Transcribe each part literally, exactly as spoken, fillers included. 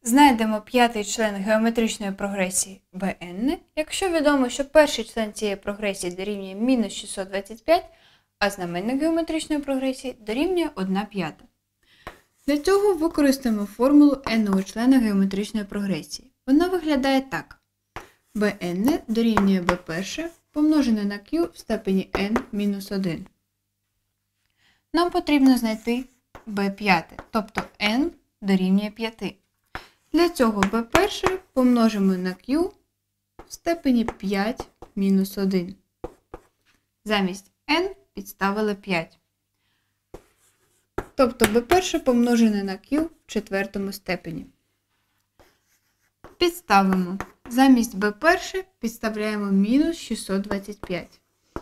Знайдемо п'ятий член геометричної прогресії Bn, якщо відомо, що перший член цієї прогресії дорівнює мінус шістсот двадцять п'ять, а знаменник геометричної прогресії дорівнює одна п'ята. Для цього використаємо формулу n-го члена геометричної прогресії. Вона виглядає так. Bn дорівнює b1 помножене на q в степені n мінус один. Нам потрібно знайти b п'ять, тобто n дорівнює п'ять. Для цього b1 помножимо на q в степені п'ять мінус один. Замість n підставили п'ять. Тобто b1 помножене на q в четвертому степені. Підставимо. Замість b1 підставляємо мінус шістсот двадцять п'ять.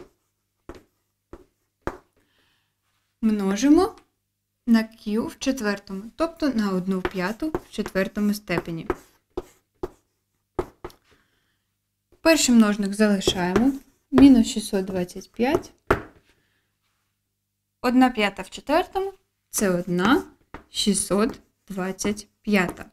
Множимо на q в четвертому, тобто на одну п'яту в четвертому степені. Перший множник залишаємо. Мінус шістсот двадцять п'ять. одна п'ята в четвертому – це одна шістсот двадцять п'ята.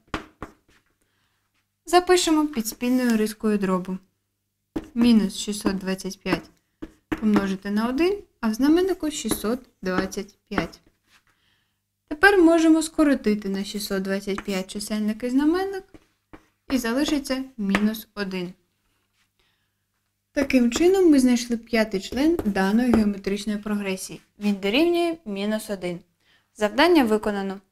Запишемо під спільною рискою дробу. Мінус шістсот двадцять п'ять помножити на один, а в знаменнику шістсот двадцять п'ять. Тепер можемо скоротити на шістсот двадцять п'ять чисельник і знаменник, і залишиться мінус один. Таким чином ми знайшли п'ятий член даної геометричної прогресії. Він дорівнює мінус один. Завдання виконано.